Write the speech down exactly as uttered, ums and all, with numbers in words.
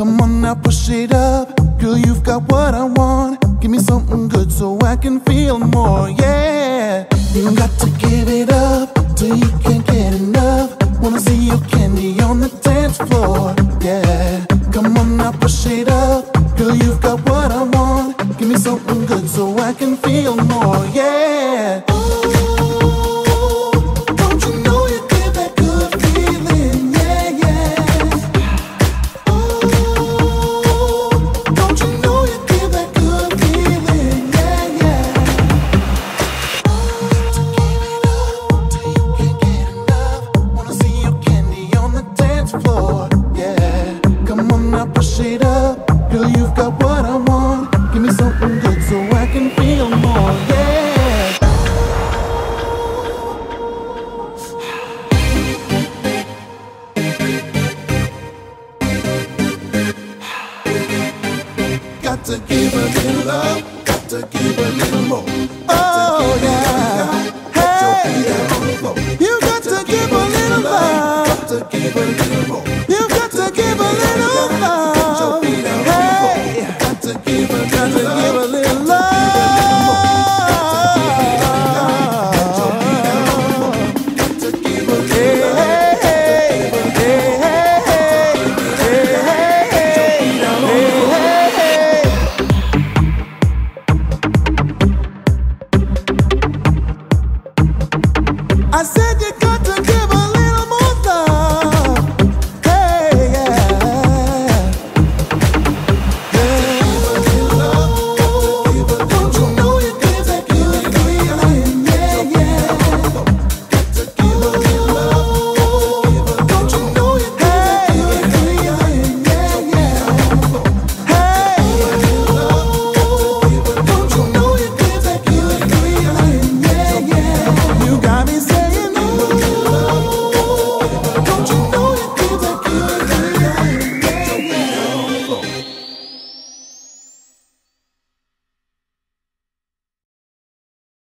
Come on now, push it up. Girl, you've got what I want. Give me something good so I can feel more, yeah. You got to give it up till you can't get enough. Wanna see your candy on the dance floor, yeah. Come on now, push it up. Girl, you've got what I want. Give me something good so I can feel more, yeah. Push it up, girl, you've got what I want. Give me something good so I can feel more, yeah. Got to give a little love, got to give a little more. Oh yeah, hey, you got to give a little love, got to give a little more.